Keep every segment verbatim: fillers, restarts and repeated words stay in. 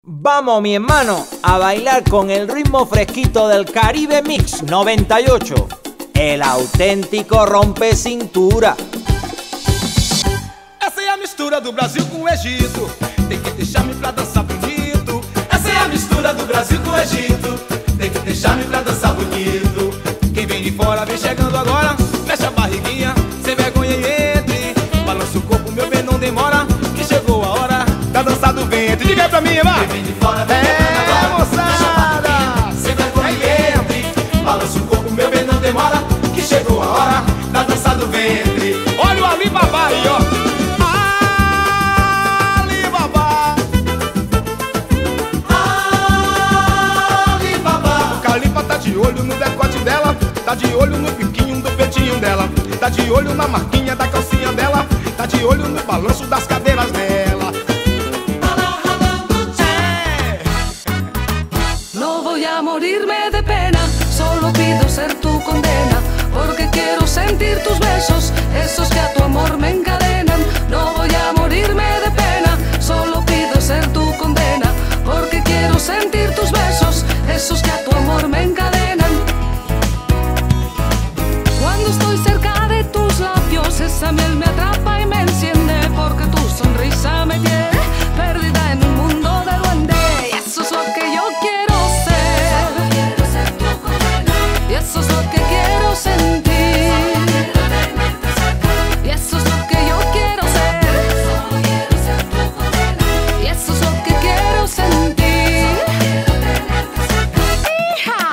Vamos, mi hermano, a bailar con el ritmo fresquito del Caribe Mix noventa y ocho. El auténtico rompe cintura. Essa é a mistura do Brasil com o Egito. Tem que deixar-me pra dançar bonito. Essa é a mistura do Brasil com o Egito. Tem que deixar-me pra dançar bonito. Quem vem de fora vem chegando agora. Mexe a barriguinha, sem vergonha e entre. Balança o corpo, meu bem, não demora. Que chegou a hora da dança do ventre. Diga aí pra mim, irmão. Quem vem de fora vem chegando agora. Moçada, sem vergonha e entre. Balança o corpo, meu bem, não demora. Que chegou a hora da dança do ventre. Olha o Alibaba aí, ó. Alibaba. Alibaba. O Calipa tá de olho no decote dela. Tá de olho no biquinho do peitinho dela. Tá de olho na marquinha da calcinha dela. Tá de olho no balanço das cadeiras dela. No voy a morirme de pena, solo pido ser tu condena, porque quiero sentir tus besos, esos que a tu amor me encadenan. No voy a morirme de pena, solo pido ser tu condena, porque quiero sentir tus besos, esos que a tu amor me encadenan. Cuando estoy cerca de tus labios, esa miel me atrapa y me enciende, porque tu sonrisa me tiene perdida en un mundo de duende. Y eso es lo que yo quiero ser, quiero ser tu condena. Y eso es lo que quiero sentir, y eso es lo que yo quiero ser, solo quiero ser tu condena. Y eso es lo que quiero sentir, ¡hija!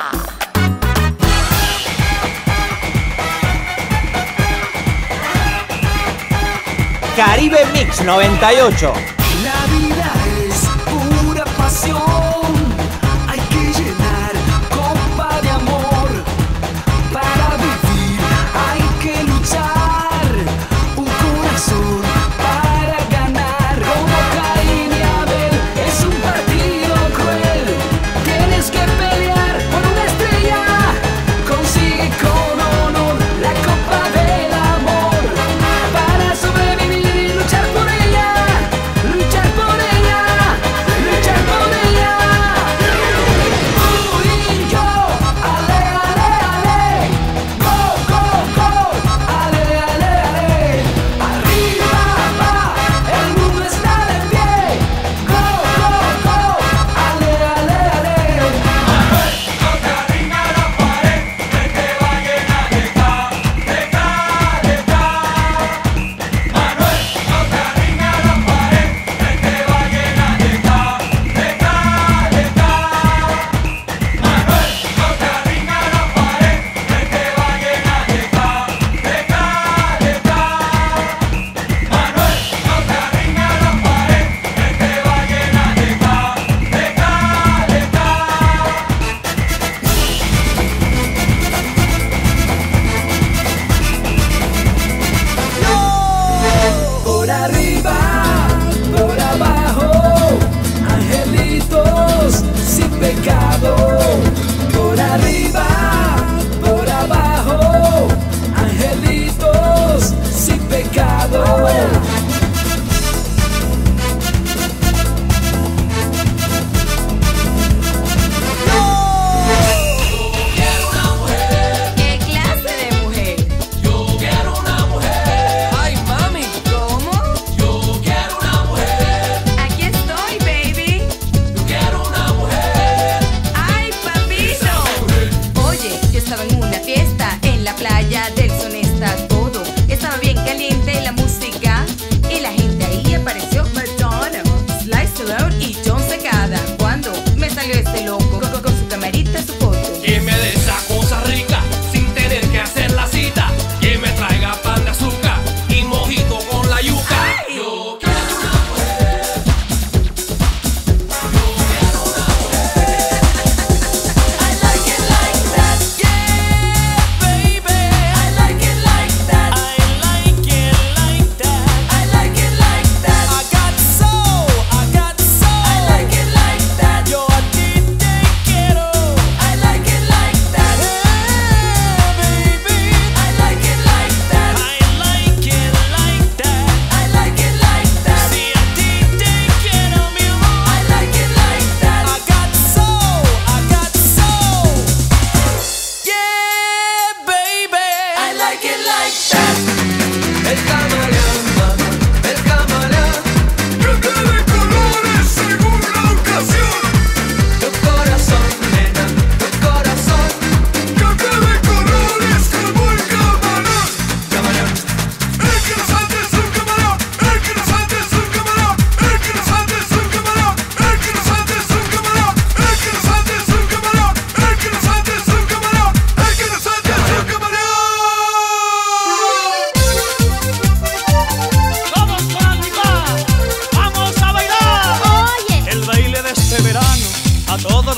Caribe Mix noventa y ocho. La vida es pura pasión, hay que llenar copa de amor. Para vivir hay que luchar, un corazón para ganar. Como Caín y Abel, es un partido cruel. Tienes que pelear por una estrella, consigue con honor la copa del amor. Para sobrevivir y luchar por ella, luchar por ella, luchar por ella. Tú y yo, ale, ale, ale, go, go, go, ale, ale, ale. Arriba va, el mundo está de pie, go, go, go, ale, ale, ale. Manuel, no te arrimes a la pared, que te va a llenar de ca, de ca, de ca. Manuel, no te arrimes a la pared, que te va a llenar de ca, de ca, de ca. Manuel, no te arrimes a la pared, que te va a llenar de ca, de ca, de ca. Manuel, no te arrimes a la pared, que te va a llenar de ca, de ca, de ca. Por arriba, por abajo, angelitos sin pecado. Por arriba, por abajo, angelitos sin pecado. ¿Qué clase de mujer? Yo quiero una mujer. Ay, mami, ¿cómo? Yo quiero una mujer. Aquí estoy, baby. Yo quiero una mujer. Ay, papito. Oye, yo estaba en una fiesta en la playa del Son, está todo. Estaba bien caliente la música y la gente ahí apareció Madonna, Sly Stallone y John Secada. Cuando me salió este loco con, con su camarita, su foto. Que me dé esa cosa rica sin tener que hacer la cita. Que me traiga pan de azúcar y mojito con la yuca. Ay. Yo quiero una mujer. Yo quiero una mujer. I like it like that, yeah, baby. I like it like that. I like it like that. I like it like that. I got soul, I got soul. I like it like that. Yo a ti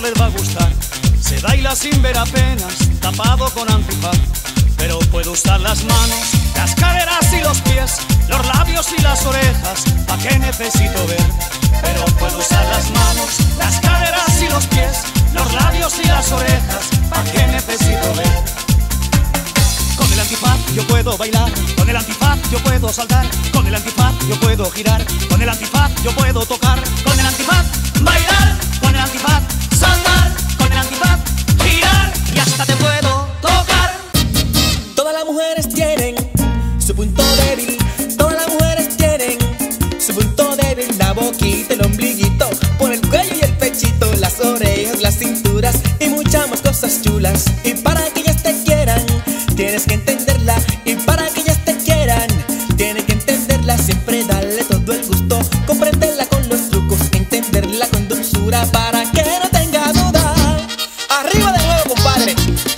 les va a gustar. Se baila sin ver apenas, tapado con antifaz. Pero puedo usar las manos, las caderas y los pies, los labios y las orejas. ¿Pa' qué necesito ver? Pero puedo usar las manos, las caderas y los pies, los labios y las orejas. ¿Pa' qué necesito ver? Con el antifaz yo puedo bailar, con el antifaz yo puedo saltar, con el antifaz yo puedo girar, con el antifaz yo puedo tocar, con el antifaz bailar, con el antifaz saltar, con el antifaz girar y hasta te puedo tocar. Todas las mujeres tienen su punto débil, todas las mujeres tienen su punto débil, la boquita, el ombliguito, por el cuello y el pechito, las orejas, las cinturas y muchas más cosas chulas. Y para que ellas te quieran, tienes que entenderla, y para que ellas te quieran, tienes que entenderla. Siempre darle todo el gusto, comprenderla con los trucos, entenderla con dulzura para que no tenga duda. Arriba de nuevo, compadre.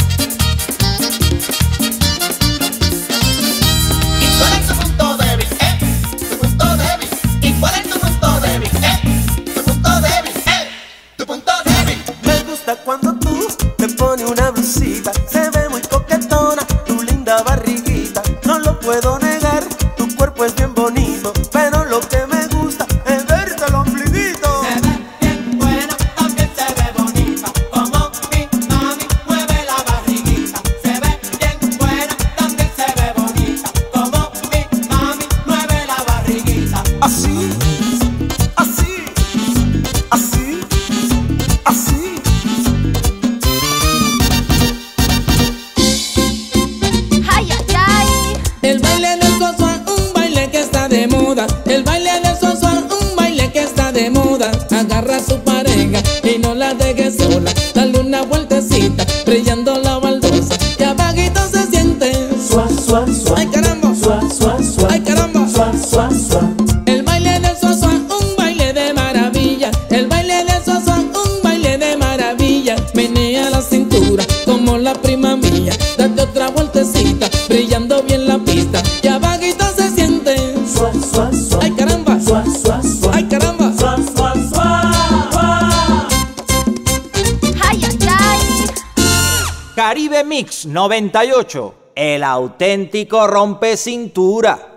¿Y cuál es tu punto débil? Eh, tu punto débil. ¿Y cuál es tu punto débil? Eh, tu punto débil. Eh, tu punto débil. Me gusta cuando tú te pones una blusita, se ve muy coquetona tu linda barriguita. No lo puedo negar, tu cuerpo es bien bonito, pero lo que me gusta es verte el ombliguito. Se ve bien buena, también se ve bonita, como mi mami mueve la barriguita. Se ve bien buena, también se ve bonita, como mi mami mueve la barriguita. Así, así, así, así. Ay, ay, ay. El baile del suazua, un baile que está de moda. El baile del suazua, un baile que está de moda. Agarra a su pareja y no la dejes sola. Dale una vueltecita, brillando la baldosa. Y abajito se siente Suá, suá, suá. ay caramba, Suá, suá, suá. ay caramba. Suá, suá, suá. El baile del suazua, un baile de maravilla. El baile del suazua, un baile de maravilla. Menea la cintura como la prima mía. Date otra vueltecita, brillando bien la pista. Y abajito se siente Suá, suá, suá. ay caramba, Suá, suá, suá. ay caramba. Suá, suá, suá. Ay, ay, ay. Caribe Mix noventa y ocho, el auténtico rompe cintura.